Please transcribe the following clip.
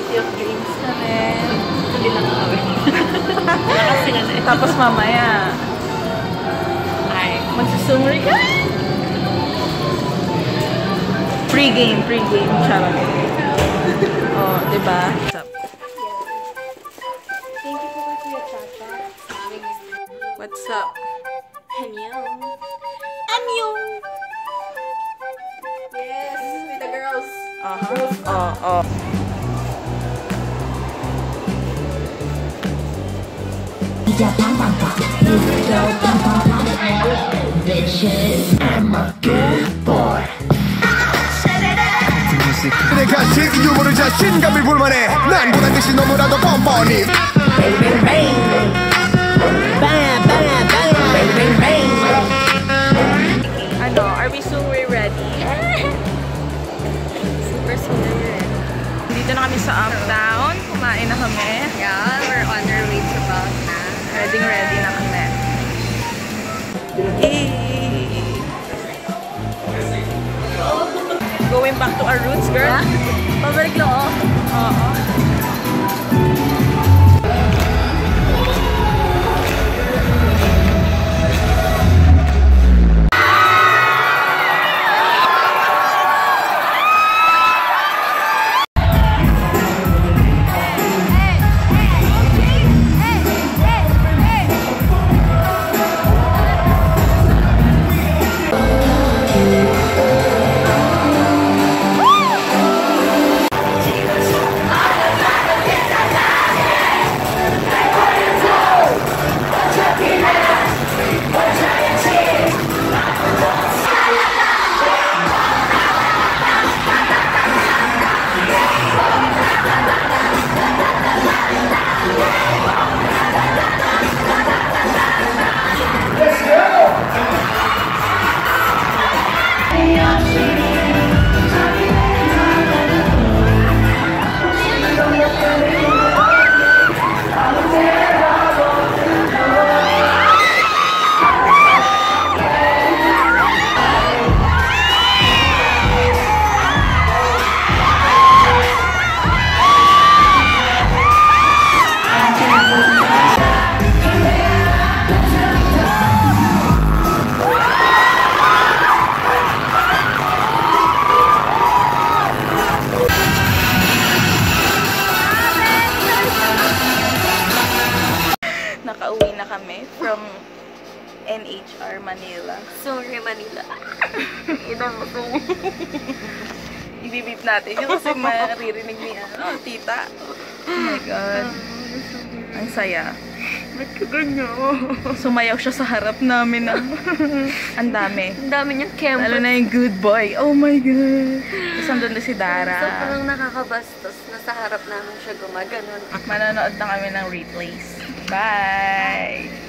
City of Dreams kami. Hindi lang kami. Kasi na eh. Tapos mamaya, Ay. magsusumri ka? Pre-game. Charot. Oh, diba? What's up? Thank you for your chacha. What's up? Annyeong. Yes, with the girls. Oh. I'm a good boy. 내 가식 유머를 자신감을 불만해 난 보란 듯이 너무나도 뻔뻔히 Bang bang bang bang bang bang bang Ano, are we soon ready? Super ready. Dito na kami sa Uptown. Kumain na kami. Yeah, we're on our way to Bath na. Ready na kami. Going back to our roots, girl. Yeah? Pabalik loob. Oo. Nakauwi na kami from NHR Manila. Sorry, Manila. Ibibip natin yun kasi maririnig ni tita. Oh my God. Ang saya. Ba't ka ganyan? Sumayaw siya sa harap namin. Ang dami. Ang dami niyang camera. Lalo na yung good boy. Oh my God. Tapos andun na si Dara. So, parang nakakabastos na sa harap namin siya gumaganon. Manonood na kami ng replays. Bye!